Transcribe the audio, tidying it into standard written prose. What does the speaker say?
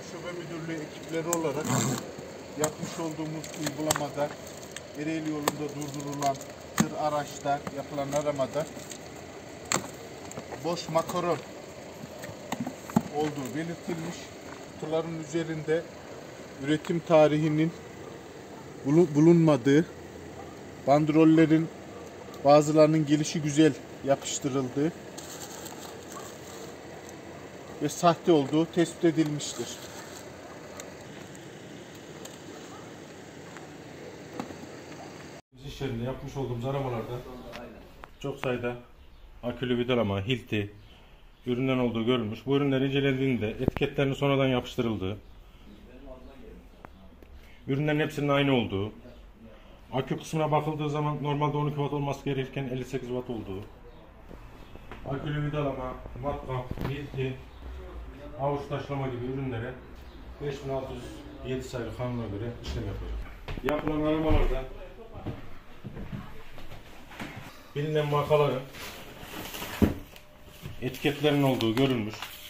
Şube Müdürlüğü ekipleri olarak yapmış olduğumuz uygulamada Ereğli yolunda durdurulan tır araçta yapılan aramada boş makaron olduğu belirtilmiş. Kutuların üzerinde üretim tarihinin bulunmadığı, bandrollerin bazılarının gelişi güzel yapıştırıldığı ve sahte olduğu tespit edilmiştir. İş yerinde yapmış olduğumuz aramalarda çok sayıda akülü vidalama, hilti üründen olduğu görülmüş. Bu ürünler incelendiğinde etiketlerinin sonradan yapıştırıldığı, ürünlerin hepsinin aynı olduğu, akü kısmına bakıldığı zaman normalde 12 watt olması gerekirken 58 watt olduğu, akülü vidalama, matkap, hilti, avuç taşlama gibi ürünlere 5607 sayılı kanuna göre işlem yapılacak. Yapılan aramalarda bilinen markaların etiketlerinin olduğu görülmüş.